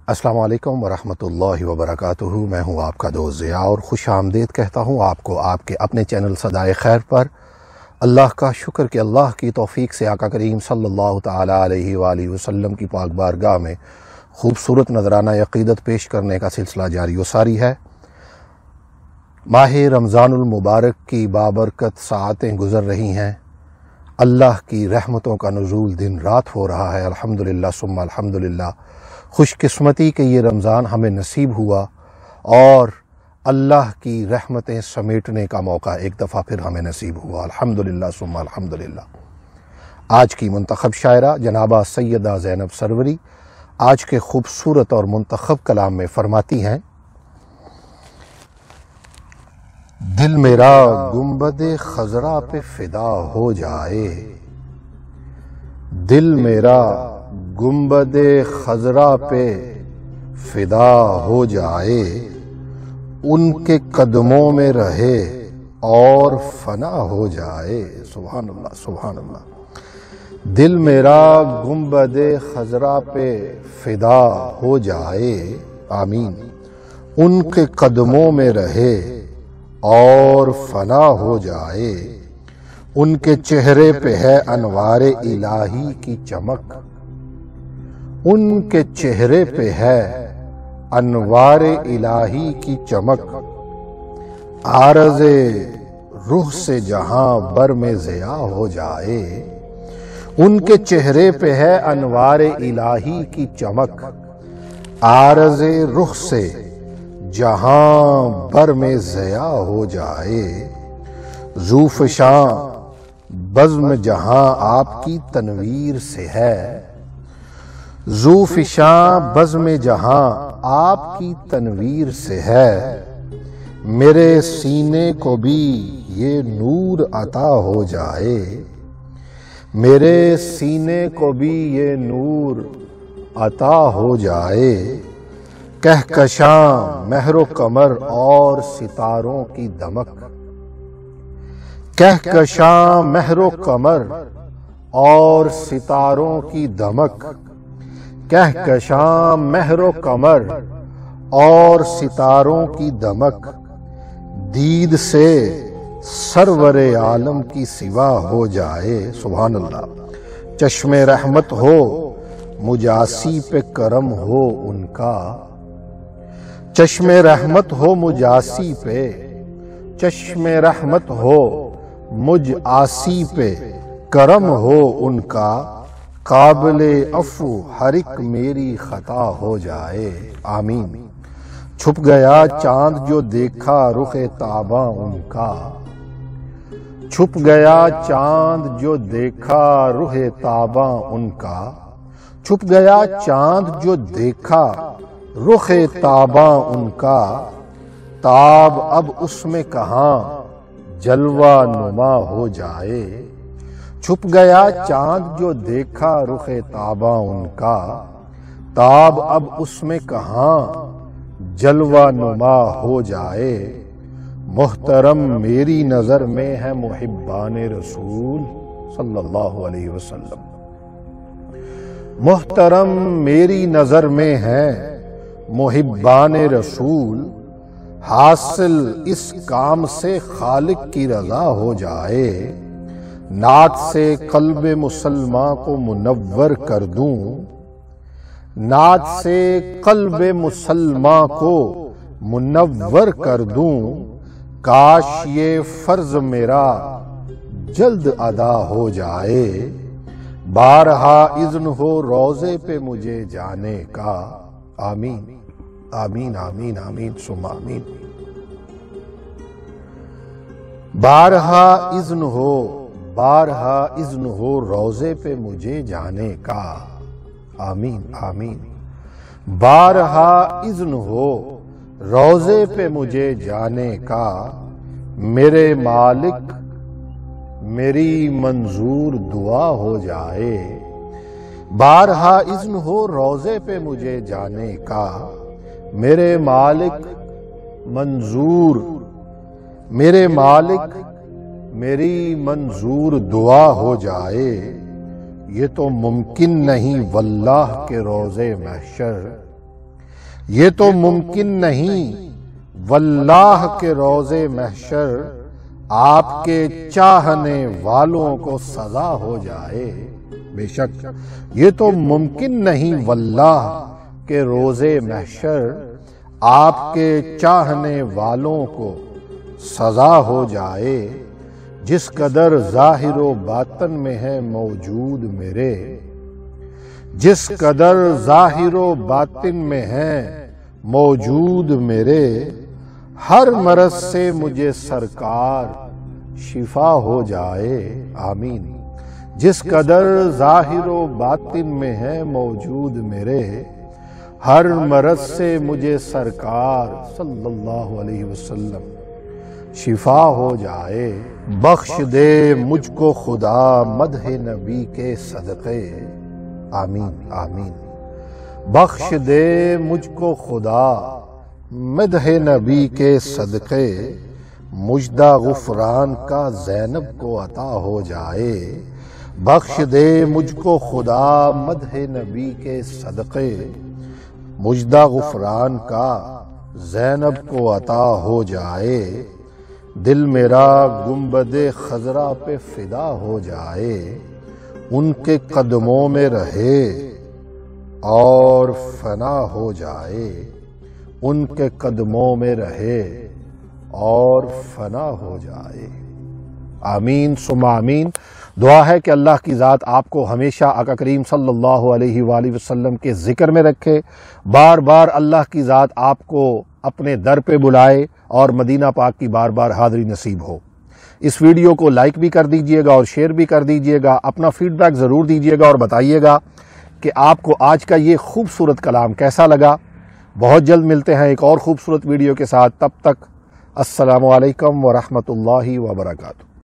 السلام علیکم ورحمۃ اللہ وبرکاتہ۔ میں ہوں آپ کا دوست ضیاء اور خوش آمدید کہتا ہوں آپ کو آپ کے اپنے چینل صدائے خیر پر۔ اللہ کا شکر کہ اللہ کی توفیق سے آقا کریم صلی اللہ تعالیٰ علیہ وآلہ وسلم کی پاک بارگاہ میں خوبصورت نذرانہ عقیدت پیش کرنے کا سلسلہ جاری و ساری ہے۔ ماہ رمضان المبارک کی بابرکت ساعتیں گزر رہی ہیں، اللہ کی رحمتوں کا نزول دن رات ہو رہا ہے۔ الحمدللہ ثم الحمدللہ، خوش قسمتی کہ یہ رمضان ہمیں نصیب ہوا اور اللہ کی رحمتیں سمیٹنے کا موقع ایک دفعہ پھر ہمیں نصیب ہوا۔ الحمدللہ ثم الحمدللہ۔ آج کی منتخب شاعرہ جنابہ سیدہ زینب سروری آج کے خوبصورت اور منتخب کلام میں فرماتی ہیں: دل میرا گنبد خضرا پہ فدا ہو جائے، دل میرا گنبد خضرا پہ فدا ہو جائے، ان کے قدموں میں رہے اور فنا ہو جائے۔ سبحان اللہ سبحان اللہ۔ دل میرا گنبد خضرا پہ فدا ہو جائے، آمین، ان کے قدموں میں رہے اور فنا ہو جائے، ان کے چہرے پہ ہے انوار الہی کی چمک، ان کے چہرے پہ ہے انوار الہی کی چمک، عارض روح سے جہاں بر میں ضیاء ہو جائے، ان کے چہرے پہ ہے انوار الہی کی چمک، عارض روح سے جہاں بر میں ضیاء ہو جائے، ذوفشاں بزم جہاں آپ کی تنویر سے ہے، ذوفشاں بزم جہاں آپ کی تنویر سے ہے، میرے سینے کو بھی یہ نور عطا ہو جائے، میرے سینے کو بھی یہ نور عطا ہو جائے، کہکشاں مہر و قمر اور ستاروں کی دمک، کہکشاں مہر و قمر اور ستاروں کی دمک، کہکشاں مہر و قمر اور ستاروں کی دمک، دید سے سرور عالم کی سوا ہو جائے۔ سبحان اللہ۔ چشم رحمت ہو مجاسی پہ کرم ہو ان کا، چشم رحمت ہو مجاسی پہ، چشم رحمت ہو مجھ آسی پہ کرم ہو ان کا، قابل عفو ہر ایک میری خطا ہو جائے، آمین۔ چھپ گیا چاند جو دیکھا رخ تاباں ان کا، چھپ گیا چاند جو دیکھا رخ تاباں ان کا، چھپ گیا چاند جو دیکھا رخ تاباں ان کا، تاب اب اس میں کہاں جلوہ نما ہو جائے، چھپ گیا چاند جو دیکھا رخ تاباں ان کا، تاب اب اس میں کہاں جلوہ نما ہو جائے، محترم میری نظر میں ہے محبان رسول صلی اللہ علیہ وسلم، محترم میری نظر میں ہے محبان رسول، حاصل اس کام سے خالق کی رضا ہو جائے، نعت سے قلب مسلمان کو منور کر دوں، نعت سے قلب مسلمان کو منور کر دوں، کاش یہ فرض میرا جلد ادا ہو جائے، بارہا اذن ہو روضے پہ مجھے جانے کا، آمین آمین آمین آمین ثم آمین۔ بارہا اذن ہو، بارہا اذن ہو روضے پہ مجھے جانے کا، آمین آمین۔ بارہا اذن ہو روضے پہ مجھے جانے کا، میرے مالک میری منظور دعا ہو جائے، بارہا اذن ہو روضے پہ مجھے جانے کا، میرے مالک منظور، میرے مالک میری منظور دعا ہو جائے، یہ تو ممکن نہیں واللہ کے روزے محشر، یہ تو ممکن نہیں واللہ کے روز محشر آپ کے چاہنے والوں کو سزا ہو جائے۔ بے شک یہ تو ممکن نہیں واللہ کہ روز محشر آپ کے چاہنے والوں کو سزا ہو جائے، جس قدر ظاہر و باطن میں ہے موجود میرے، جس قدر ظاہر و باطن میں ہے موجود میرے، ہر مرض سے مجھے سرکار شفا ہو جائے، آمین۔ جس قدر ظاہر و باطن میں ہے موجود میرے، ہر مرض سے مجھے سرکار صلی اللہ علیہ وسلم شفا ہو جائے۔ بخش دے مجھ کو خدا مدح نبی کے صدقے، آمین آمین۔ بخش دے مجھ کو خدا مدح نبی کے صدقے، مجدہ غفران کا زینب کو عطا ہو جائے۔ بخش دے مجھ کو خدا مدح نبی کے صدقے، مجدہ غفران کا زینب کو عطا ہو جائے۔ دل میرا گنبد خضرا پہ فدا ہو جائے، ان کے قدموں میں رہے اور فنا ہو جائے، ان کے قدموں میں رہے اور فنا ہو جائے، آمین ثم آمین۔ دعا ہے کہ اللہ کی ذات آپ کو ہمیشہ آقا کریم صلی اللہ علیہ وآلہ وسلم کے ذکر میں رکھے، بار بار اللہ کی ذات آپ کو اپنے در پہ بلائے اور مدینہ پاک کی بار بار حاضری نصیب ہو۔ اس ویڈیو کو لائک بھی کر دیجئے گا اور شیئر بھی کر دیجئے گا، اپنا فیڈ بیک ضرور دیجئے گا اور بتائیے گا کہ آپ کو آج کا یہ خوبصورت کلام کیسا لگا۔ بہت جلد ملتے ہیں ایک اور خوبصورت ویڈیو کے ساتھ، تب تک السلام علیکم ورحمۃ اللہ وبرکاتہ۔